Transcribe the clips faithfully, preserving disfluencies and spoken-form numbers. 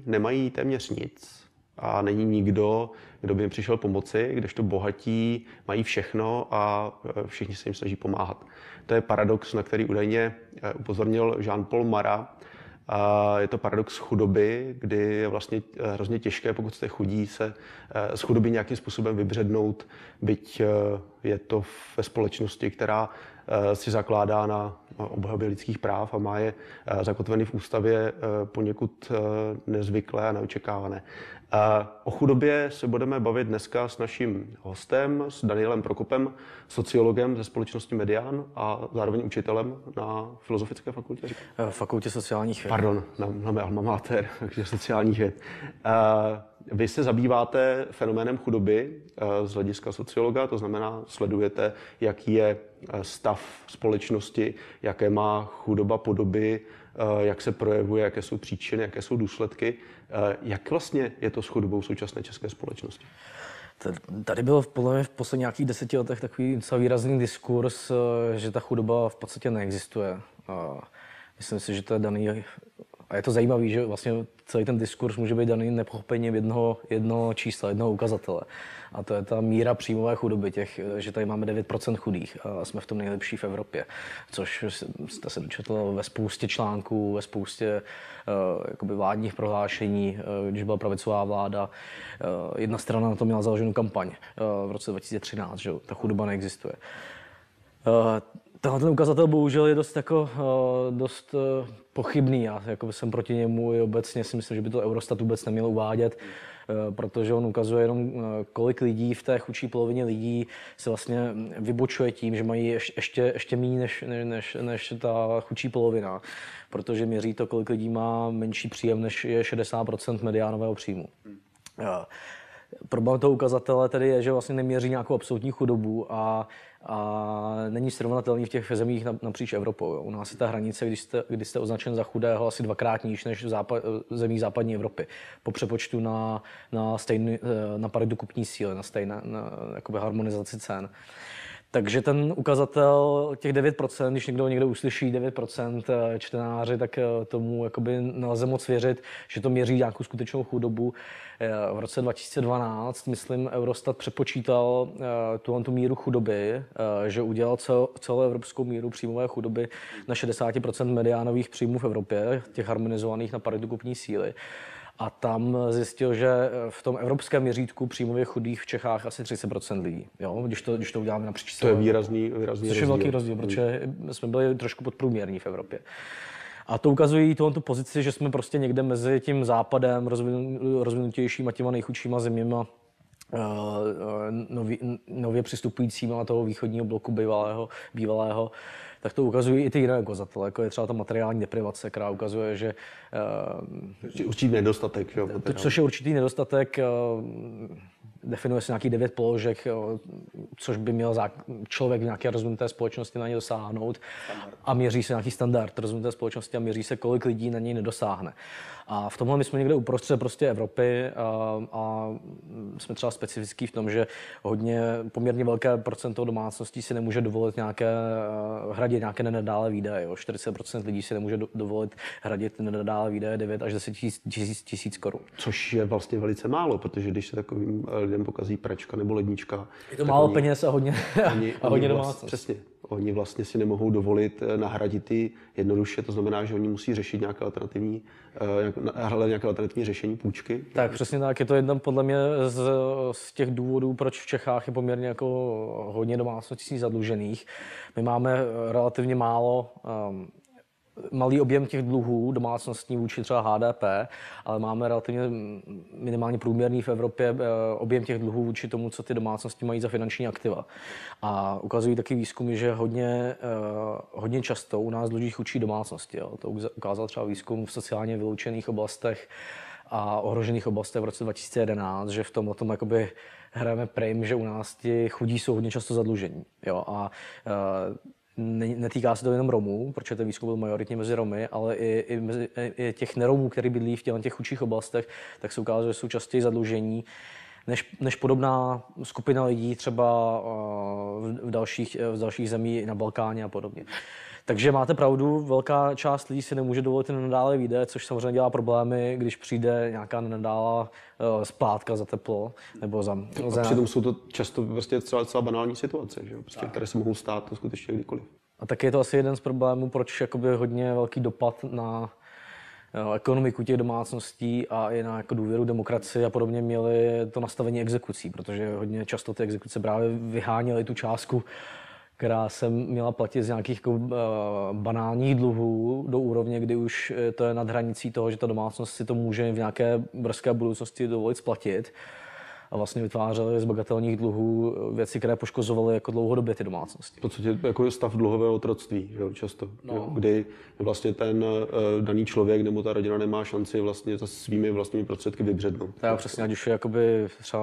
nemají téměř nic a není nikdo, kdo by jim přišel pomoci, kdežto bohatí mají všechno a všichni se jim snaží pomáhat. To je paradox, na který údajně upozornil Jean-Paul Marat. Je to paradox chudoby, kdy je vlastně hrozně těžké, pokud jste chudí, se z chudoby nějakým způsobem vybřednout, byť je to ve společnosti, která si zakládá na obhajobě lidských práv a má je zakotveny v ústavě poněkud nezvyklé a neočekávané. O chudobě se budeme bavit dneska s naším hostem, s Danielem Prokopem, sociologem ze společnosti Medián a zároveň učitelem na Filozofické fakultě. Fakultě sociálních věd. Pardon, na, na mé alma mater, takže sociálních věd. Vy se zabýváte fenoménem chudoby z hlediska sociologa, to znamená, sledujete, jaký je stav společnosti, jaké má chudoba podoby, jak se projevuje, jaké jsou příčiny, jaké jsou důsledky. Jak vlastně je to s chudobou v současné české společnosti? Tady byl podle mě v posledních nějakých deseti letech takový docela výrazný diskurs, že ta chudoba v podstatě neexistuje. Myslím si, že to je daný, a je to zajímavé, že vlastně celý ten diskurs může být daný nepochopením jednoho, jednoho čísla, jednoho ukazatele. A to je ta míra příjmové chudoby, těch, že tady máme devět procent chudých a jsme v tom nejlepší v Evropě. Což jste se dočetl ve spoustě článků, ve spoustě uh, jakoby vládních prohlášení, uh, když byla pravicová vláda. Uh, jedna strana na to měla založenou kampaň uh, v roce dva tisíce třináct, že ta chudoba neexistuje. Uh, Tenhle ten ukazatel bohužel je dost, jako, uh, dost uh, pochybný. Já jako jsem proti němu i obecně si myslím, že by to Eurostat vůbec neměl uvádět, uh, protože on ukazuje jenom, uh, kolik lidí v té chudší polovině lidí se vlastně vybočuje tím, že mají ješ, ještě, ještě méně než, než, než ta chudší polovina, protože měří to, kolik lidí má menší příjem, než je šedesát procent mediánového příjmu. Uh, Problém toho ukazatele tedy je, že vlastně neměří nějakou absolutní chudobu a, a není srovnatelný v těch zemích napříč Evropou. Jo. U nás je ta hranice, když jste, když jste označen za chudého, asi dvakrát níž než v západ, zemích západní Evropy. Po přepočtu na, na, stejný, na paritu kupní síly, na stejné na, jakoby harmonizaci cen. Takže ten ukazatel těch devět procent, když někdo někdo uslyší devět procent čtenáři, tak tomu jakoby nelze moc věřit, že to měří nějakou skutečnou chudobu. V roce dva tisíce dvanáct, myslím, Eurostat přepočítal tu, tu míru chudoby, že udělal cel, celou evropskou míru příjmové chudoby na šedesát procent mediánových příjmů v Evropě, těch harmonizovaných na paritu kupní síly. A tam zjistil, že v tom evropském měřítku příjmově chudých v Čechách asi třicet procent lidí, jo? Když, to, když to uděláme napříč. To je výrazný, výrazný rozdíl. To je velký rozdíl, protože jsme byli trošku podprůměrní v Evropě. A to ukazují tu pozici, že jsme prostě někde mezi tím západem, rozvinutějším a těma nejchudšíma zeměma, nově, nově přistupujícíma toho východního bloku bývalého, bývalého, tak to ukazují i ty jiné ukazatele, jako je třeba ta materiální deprivace, která ukazuje, že... Uh, určitý nedostatek. Jo, to, což je určitý nedostatek, uh, definuje se nějaký devět položek, uh, což by měl zá, člověk v nějaké rozvinuté společnosti na ně dosáhnout. Standard. A měří se nějaký standard rozvinuté společnosti a měří se, kolik lidí na něj nedosáhne. A v tomhle my jsme někde uprostřed prostě Evropy a, a jsme třeba specifický v tom, že hodně, poměrně velké procento domácností si nemůže dovolit nějaké, hradit nějaké nenadále výdaje. Jo. čtyřicet procent lidí si nemůže do, dovolit hradit nenadále výdaje devět až deset tisíc, tisíc korun. Což je vlastně velice málo, protože když se takovým lidem pokazí pračka nebo lednička... Je to málo oni, peněz a hodně, oni, a hodně domácností. Přesně. Oni vlastně si nemohou dovolit nahradit ji jednoduše, to znamená, že oni musí řešit nějaké alternativní, nějaké alternativní řešení půjčky. Tak přesně tak, je to jedna podle mě z, z těch důvodů, proč v Čechách je poměrně jako hodně domácností zadlužených. My máme relativně málo, um, malý objem těch dluhů domácností vůči třeba H D P, ale máme relativně minimálně průměrný v Evropě objem těch dluhů vůči tomu, co ty domácnosti mají za finanční aktiva. A ukazují taky výzkumy, že hodně, hodně často u nás dluží chudší domácnosti. Jo. To ukázal třeba výzkum v sociálně vyloučených oblastech a ohrožených oblastech v roce dva tisíce jedenáct, že v tomhle tom jakoby hrajeme prim, že u nás ti chudí jsou hodně často zadlužení. Jo. A netýká se to jenom Romů, protože ten výzkum byl majoritně mezi Romy, ale i, i, mezi, i těch neromů, kteří bydlí v těch chudších oblastech, tak se ukázalo, že jsou častěji zadlužení než, než podobná skupina lidí třeba v dalších, v dalších zemích na Balkáně a podobně. Takže máte pravdu, velká část lidí si nemůže dovolit i nadále výdaje, což samozřejmě dělá problémy, když přijde nějaká nenadálá uh, splátka za teplo nebo za... A přitom jsou to často prostě celá, celá banální situace, že? Prostě, které se mohou stát to skutečně kdykoliv. A tak je to asi jeden z problémů, proč jakoby hodně velký dopad na jo, ekonomiku těch domácností a i na jako důvěru demokracii a podobně měly to nastavení exekucí, protože hodně často ty exekuce právě vyháněly tu částku, která se měla platit z nějakých jako, uh, banálních dluhů do úrovně, kdy už to je nad hranicí toho, že ta domácnost si to může v nějaké brzké budoucnosti dovolit splatit. A vlastně vytvářely z bagatelních dluhů věci, které poškozovaly jako dlouhodobě ty domácnosti. V podstatě jako stav dluhového otroctví, jo, často, no. jo, kdy vlastně ten uh, daný člověk nebo ta rodina nemá šanci vlastně za svými vlastními prostředky vybřednout. Tak přesně, ať už je jakoby třeba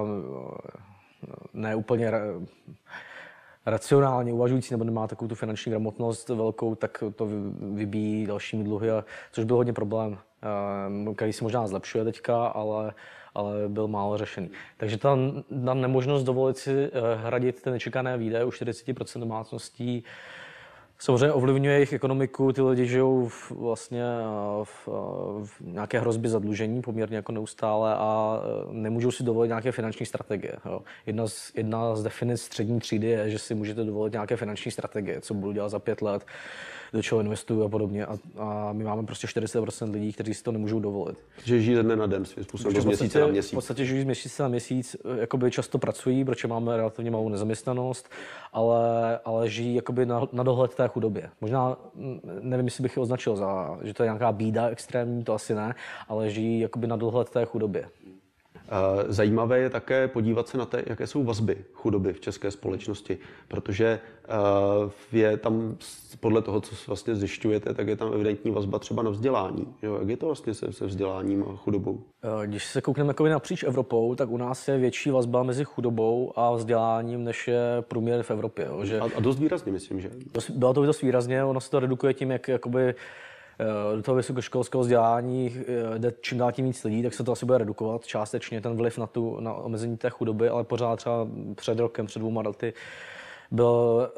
ne úplně ra- racionálně uvažující nebo nemá takovou tu finanční gramotnost velkou, tak to vybíjí dalšími dluhy, a, což byl hodně problém, uh, který se možná zlepšuje teďka, ale ale byl málo řešený. Takže ta, ta nemožnost dovolit si hradit ty nečekané výdaje u čtyřicet procent domácností samozřejmě ovlivňuje jejich ekonomiku. Ty lidi žijou v, vlastně v, v nějaké hrozbě zadlužení poměrně jako neustále a nemůžou si dovolit nějaké finanční strategie. Jo. Jedna, z, jedna z definic střední třídy je, že si můžete dovolit nějaké finanční strategie, co budu dělat za pět let, do čeho investuju a podobně. A, a my máme prostě čtyřicet procent lidí, kteří si to nemůžou dovolit. Že žijí ze dne na den, svým způsobem, z měsíce na měsíc. V podstatě žijí z měsíce na měsíc, jakoby často pracují, protože máme relativně malou nezaměstnanost, ale, ale žijí jakoby na, na dohled té chudobě. Možná, nevím, jestli bych je označil za, že to je nějaká bída extrémní, to asi ne, ale žijí jakoby na dohled té chudobě. Zajímavé je také podívat se na to, jaké jsou vazby chudoby v české společnosti, protože je tam podle toho, co vlastně zjišťujete, tak je tam evidentní vazba třeba na vzdělání. Jo, jak je to vlastně se, se vzděláním a chudobou? Když se koukneme jako napříč Evropou, tak u nás je větší vazba mezi chudobou a vzděláním, než je průměr v Evropě. Jo, že... a, a dost výrazně, myslím, že? Bylo to dost výrazně, ono se to redukuje tím, jak jakoby do toho vysokoškolského vzdělání jde čím dál tím víc lidí, tak se to asi bude redukovat částečně ten vliv na, tu, na omezení té chudoby, ale pořád třeba před rokem, před dvouma lety byl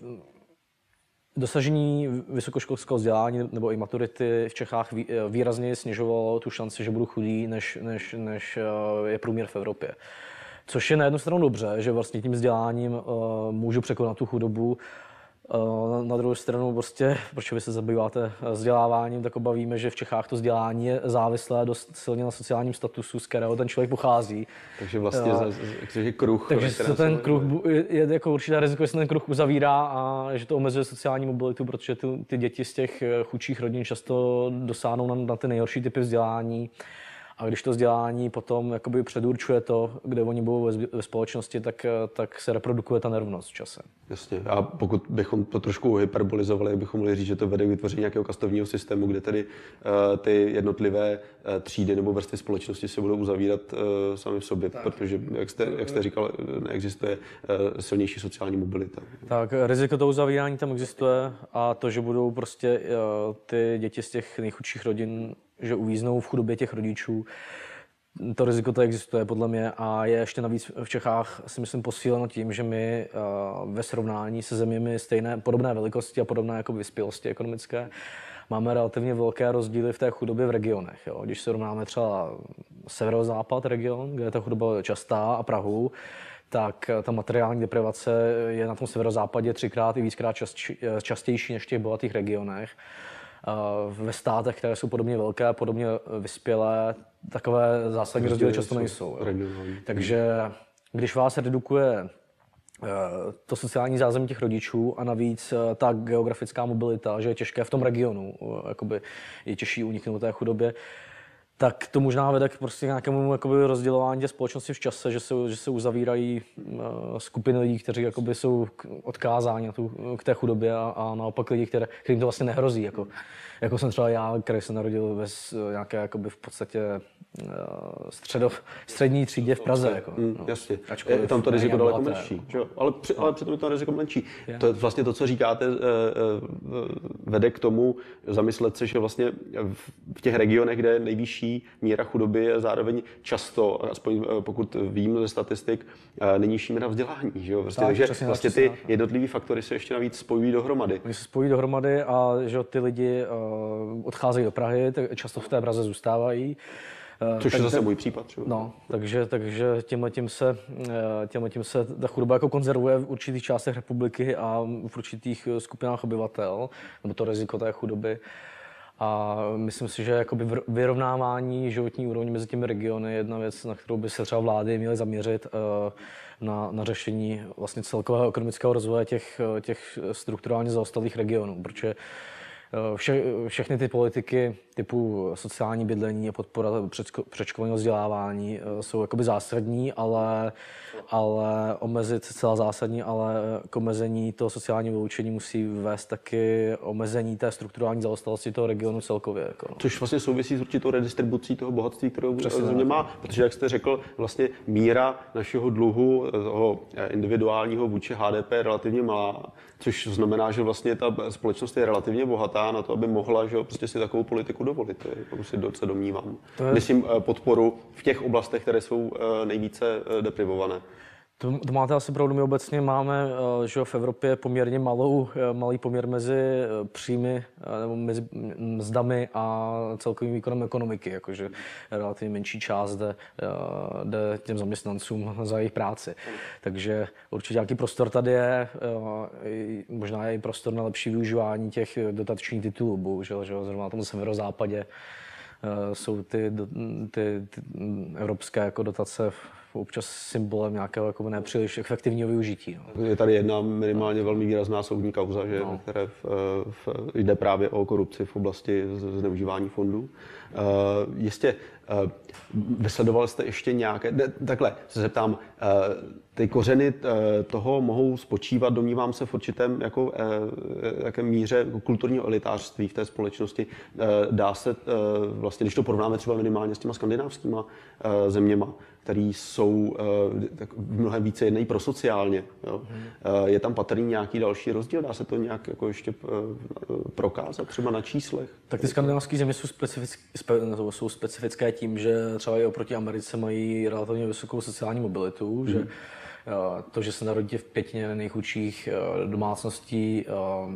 dosažení vysokoškolského vzdělání nebo i maturity v Čechách výrazně snižovalo tu šanci, že budu chudý, než, než, než je průměr v Evropě. Což je na jednu stranu dobře, že vlastně tím vzděláním můžu překonat tu chudobu. Na druhou stranu, prostě, proč vy se zabýváte vzděláváním, tak obavíme, že v Čechách to vzdělání je závislé dost silně na sociálním statusu, z kterého ten člověk pochází. Takže vlastně je kruh. Takže se ten kruh je, je jako určitá riziko, že se ten kruh uzavírá a že to omezuje sociální mobilitu, protože ty, ty děti z těch chudších rodin často dosáhnou na, na ty nejhorší typy vzdělání. A když to vzdělání potom jakoby předurčuje to, kde oni budou ve, ve společnosti, tak, tak se reprodukuje ta nerovnost v čase. Jasně. A pokud bychom to trošku hyperbolizovali, bychom mohli říct, že to vede k vytvoření nějakého kastovního systému, kde tedy uh, ty jednotlivé uh, třídy nebo vrstvy společnosti se budou uzavírat uh, sami v sobě, tak. Protože, jak jste, jak jste říkal, neexistuje uh, silnější sociální mobilita. Tak riziko toho uzavírání tam existuje a to, že budou prostě uh, ty děti z těch nejchudších rodin, že uvíznou v chudobě těch rodičů. To riziko to existuje podle mě a je ještě navíc v Čechách si myslím posíleno tím, že my uh, ve srovnání se zeměmi stejné, podobné velikosti a podobné jako vyspělosti ekonomické máme relativně velké rozdíly v té chudobě v regionech. Jo. Když se rovnáme třeba severozápad region, kde je ta chudoba častá a Prahu, tak ta materiální deprivace je na tom severozápadě třikrát i víckrát častější než v těch bohatých regionech. Ve státech, které jsou podobně velké, podobně vyspělé, takové zásadní rozdíly často nejsou. Takže když vás redukuje to sociální zázemí těch rodičů a navíc ta geografická mobilita, že je těžké v tom regionu, jakoby je těžší uniknout té chudobě, tak to možná vede k prostě nějakému jakoby rozdělování té společnosti v čase, že se, že se uzavírají uh, skupiny lidí, kteří jakoby jsou odkázáni na tu, k té chudobě a, a naopak lidi, které, kterým to vlastně nehrozí. Jako, jako jsem třeba já, který se narodil ve nějaké jakoby v podstatě uh, středo, střední třídě v Praze. Jako, mm, no. Jasně, je tam to riziko daleko menší, no. ale, při, ale přitom je to riziko menší. Je. To je vlastně to, co říkáte, uh, uh, vede k tomu zamyslet se, že vlastně v těch regionech, kde je nejvyšší nejvyšší míra chudoby je zároveň často, aspoň pokud vím ze statistik, nejnižší míra vzdělání. Že jo? Prostě, tak, takže přesně, vlastně ty jednotlivé faktory se ještě navíc spojují dohromady. Oni se spojí dohromady a že ty lidi uh, odcházejí do Prahy, tak často v té Praze zůstávají. Což je zase můj případ. Třeba. No, takže, takže tímhletím se, tímhletím se ta chudoba jako konzervuje v určitých částech republiky a v určitých skupinách obyvatel, nebo to riziko té chudoby. A myslím si, že jakoby vyrovnávání životní úrovně mezi těmi regiony je jedna věc, na kterou by se třeba vlády měly zaměřit na, na řešení vlastně celkového ekonomického rozvoje těch, těch strukturálně zaostalých regionů, protože Vše, všechny ty politiky typu sociální bydlení a podpora předškolního vzdělávání jsou jakoby zásadní, ale, ale omezit celá zásadní, ale k omezení toho sociálního vyloučení musí vést taky omezení té strukturální zaostalosti toho regionu celkově. Jako no. Což vlastně souvisí s určitou redistribucí toho bohatství, kterou země má, protože jak jste řekl, vlastně míra našeho dluhu, toho individuálního vůči H D P je relativně malá, což znamená, že vlastně ta společnost je relativně bohatá na to, aby mohla, že prostě si takovou politiku dovolit. To si se domnívám. Je... Myslím podporu v těch oblastech, které jsou nejvíce deprivované. To, to máte asi pravdu, my obecně máme, že v Evropě poměrně malou, malý poměr mezi příjmy nebo mezi mzdami a celkovým výkonem ekonomiky, jakože relativně menší část jde, jde těm zaměstnancům za jejich práci. Takže určitě nějaký prostor tady je, možná je i prostor na lepší využívání těch dotačních titulů, bohužel, že zrovna na tom severozápadě jsou ty, ty, ty evropské jako dotace občas symbolem nějakého jako nepříliš efektivního využití. No. Je tady jedna minimálně velmi výrazná soudní kauza, že, no. které v, v, jde právě o korupci v oblasti zneužívání fondů. Uh, jistě, uh, vysledoval jste ještě nějaké, ne, takhle se zeptám, uh, ty kořeny uh, toho mohou spočívat, domnívám se, v určitém jako, uh, jaké míře jako kulturního elitářství v té společnosti. Uh, dá se uh, vlastně, když to porovnáme třeba minimálně s těma skandinávskýma uh, zeměma, který jsou uh, tak mnohem více jednají prosociálně. Jo. Hmm. Uh, je tam patrný nějaký další rozdíl? Dá se to nějak jako ještě uh, prokázat třeba na číslech? Tak ty skandinávské země jsou, specifické, spe, jsou specifické tím, že třeba i oproti Americe mají relativně vysokou sociální mobilitu, hmm. že uh, to, že se narodíte v pětině nejchudších uh, domácností, uh,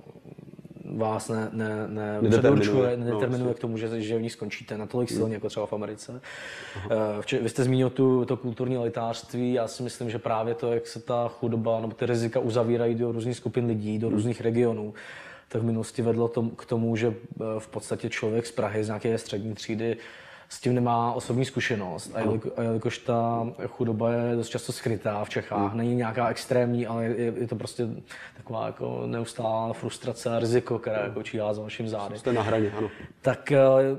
vás ne, ne, ne nedeterminuje, nedeterminuje no, k tomu, že, že v ní skončíte natolik silně, jako třeba v Americe. Uh, vy jste zmínil tu, to kulturní elitářství. Já si myslím, že právě to, jak se ta chudoba nebo ty rizika uzavírají do různých skupin lidí, do různých regionů, tak v minulosti vedlo tom, k tomu, že v podstatě člověk z Prahy, z nějaké střední třídy, s tím nemá osobní zkušenost. A, jeliko, a jelikož ta chudoba je dost často skrytá v Čechách, není nějaká extrémní, ale je, je to prostě taková jako neustálá frustrace a riziko, které jako číhá za vaším zády. Jste na hraně, ano. Tak,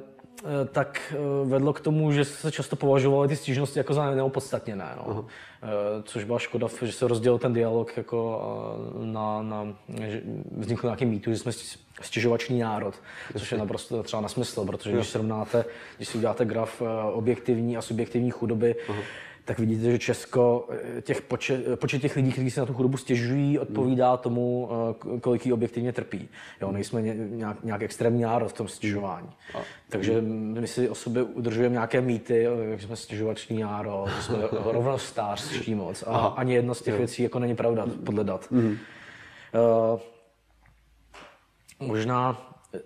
tak vedlo k tomu, že se často považovaly ty stížnosti jako za neopodstatněné. No. Což byla škoda, že se rozdělil ten dialog jako na, na že vznikl nějaký mýtus, že jsme stěžovační národ, což je naprosto třeba nesmysl, protože když srovnáte, když si uděláte graf objektivní a subjektivní chudoby, uh-huh. tak vidíte, že Česko, těch počet, počet těch lidí, kteří se na tu chudobu stěžují, odpovídá tomu, kolik jí objektivně trpí. Jo, nejsme nějak, nějak extrémní národ v tom stěžování. A, Takže my si o sobě udržujeme nějaké mýty, že jsme stěžovační národ, že jsme rovnostářští moc. A Aha. ani jedna z těch jo. věcí jako není pravda, podle dat. Mm-hmm. Uh, možná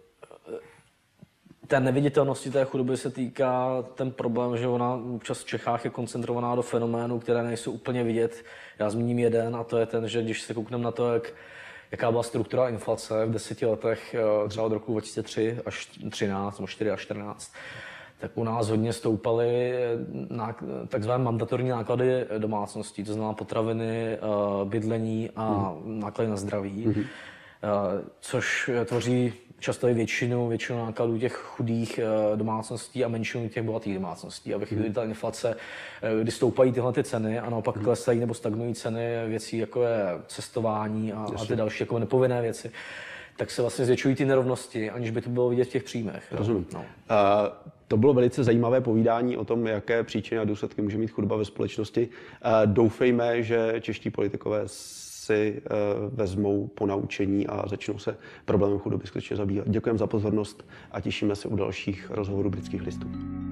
té neviditelnosti té chudoby se týká ten problém, že ona občas v Čechách je koncentrovaná do fenoménů, které nejsou úplně vidět. Já zmíním jeden a to je ten, že když se koukneme na to, jak, jaká byla struktura inflace v deseti letech, třeba od roku dva tisíce tři až třináct, nebo čtyři až čtrnáct, tak u nás hodně stoupaly takzvané mandatorní náklady domácností, to znamená potraviny, bydlení a mm. náklady na zdraví, mm-hmm. což tvoří často i většinu, většinu nákladů těch chudých domácností a menšinu těch bohatých domácností. A ve chvíli, kdy ta inflace, kdy stoupají tyhle ty ceny a naopak klesají nebo stagnují ceny věcí, jako je cestování a, a ty další jako nepovinné věci, tak se vlastně zvětšují ty nerovnosti, aniž by to bylo vidět v těch příjmech. Rozumím. No. Uh, to bylo velice zajímavé povídání o tom, jaké příčiny a důsledky může mít chudoba ve společnosti. Uh, doufejme, že čeští politikové si vezmou po naučení a začnou se problémem chudoby skutečně zabývat. Děkujeme za pozornost a těšíme se u dalších rozhovorů Britských listů.